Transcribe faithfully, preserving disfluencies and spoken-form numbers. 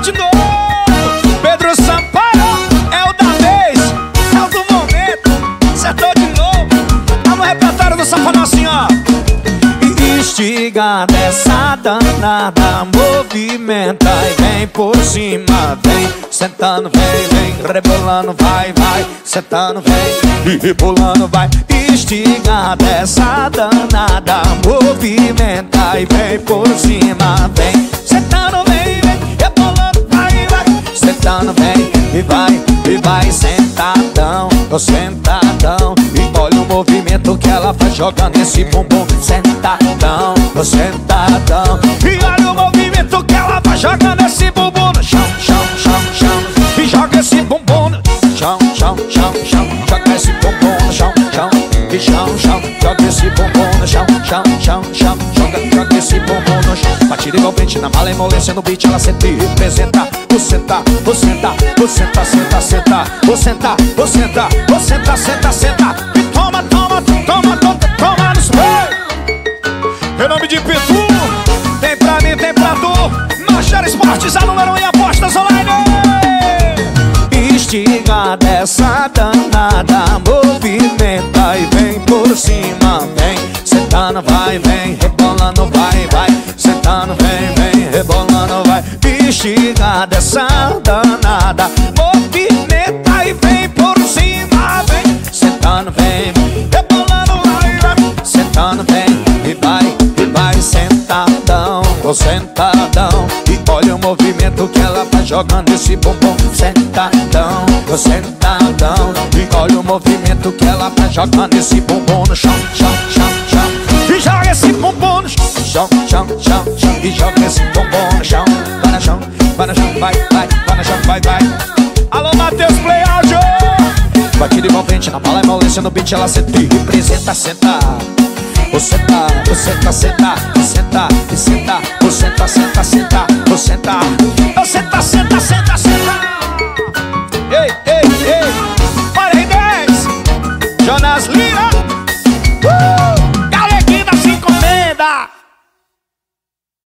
de novo. Pedro Sampaio é o da vez, é o do momento. Acertou de novo. Tá no repertório do Safadão assim, ó. Instiga dessa danada, movimenta e vem por cima, vem sentando, vem, vem rebolando, vai, vai, sentando, vem e rebolando, vai. Instiga dessa danada, movimenta e vem por cima, vem sentando, vem, vem rebolando, vai, vai, sentando, vem e vai, e vai sentadão, tô sentadão. E olha o movimento que ela faz jogando esse bumbum, sentadão, tô sentadão. E olha o movimento que ela faz jogando esse bumbum no chão, chão, chão, chão. E joga esse bumbum no chão, chão, chão, chão. Joga esse bumbum no chão, chão. E chão, chão, joga esse bumbum no chão, chão, chão, chão. Joga, joga esse bumbum no chão. Batida envolvente na malemolência no beat, ela sempre representa. Vou sentar, vou sentar, vou sentar, senta, senta. Vou sentar, vou sentar, vou sentar, senta, senta. E toma, toma, toma, toma, toma no spray. Em nome de Pitu, tem pra mim, tem pra tu. Marchar Esportes, a número um e apostas online. Instiga dessa danada, movimenta e vem por cima, vem sentando, vai, vem rebolando, vai, vai, sentando, vem, vem rebolando, vai. Instiga dessa danada, movimenta e vem por cima, vem sentando, vem rebolando, vai, vai, sentando, vem e vai, e vai sentadão, tô sentadão. E olha o movimento que ela vai jogando esse bumbum, sentadão, tô sentadão. E olha o movimento que ela vai jogando esse bumbum no chão, chão, chão, chão. E joga esse bumbum no chão, chão, chão, chão, chão. E joga esse bumbum no chão, vai no chão, vai no chão, vai, vai, vai no chão, vai, vai. Alô, Matheus Play Audio. Batida envolvente na mala, emolência no beat, ela sempre representa, senta. Vou sentar, vou sentar, sentar, vou sentar, vou sentar, vou sentar, sentar, sentar, vou sentar, vou sentar, sentar, sentar, sentar.